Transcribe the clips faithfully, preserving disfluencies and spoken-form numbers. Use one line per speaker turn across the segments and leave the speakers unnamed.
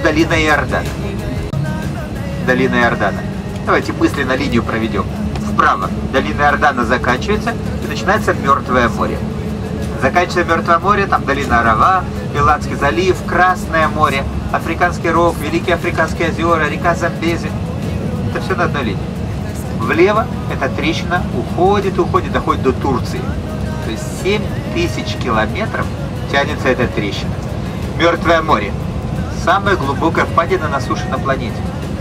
долина Иордана. Долина Иордана. Давайте мысленно линию проведем. Вправо долина Иордана заканчивается и начинается Мертвое море. Заканчивается Мертвое море, там долина Арава, Миланский залив, Красное море, Африканский рог, Великие Африканские озера, река Замбези. Это все на одной линии. Влево эта трещина уходит, уходит, доходит до Турции. То есть семь тысяч километров тянется эта трещина. Мертвое море. Самая глубокая впадина на суше на планете.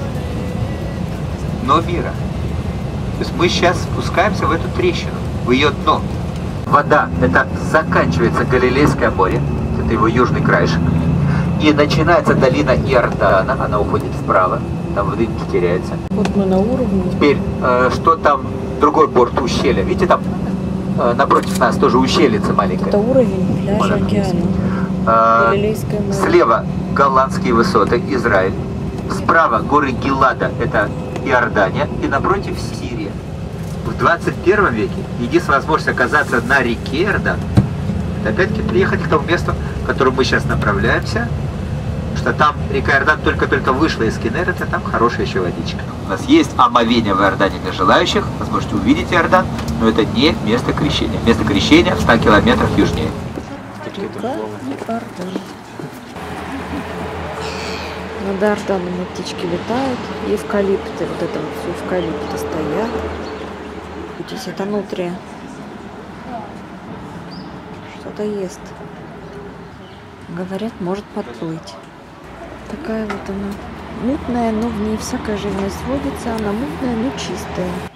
Дно мира. То есть мы сейчас спускаемся в эту трещину, в ее дно. Вода, это заканчивается Галилейское море, это его южный краешек. И начинается долина Иордана, она уходит вправо, там в дымке теряется.
Вот мы на уровне.
Теперь, э, что там другой борт ущелья? Видите, там э, напротив нас тоже ущельица маленькая.
Это уровень пляжа океана.
Э,
Галилейское море.
слева голландские высоты, Израиль. Справа горы Гилада, это Иордания. И напротив Сирия. В двадцать первом веке единственная возможность оказаться на реке Иордан, это опять-таки приехать к тому месту, к которому мы сейчас направляемся, что там река Иордан только-только вышла из Кинерета, там хорошая еще водичка. У нас есть омовение в Иордане для желающих, вы сможете увидеть Иордан, но это не место крещения. Место крещения в ста километрах южнее.
Река Иордан. Над Иорданом птички летают, и эвкалипты, вот это вот все эвкалипты стоят. Здесь это нутрия. Что-то ест. Говорят, может подплыть. Такая вот она мутная, но в ней всякая живность водится. Она мутная, но чистая.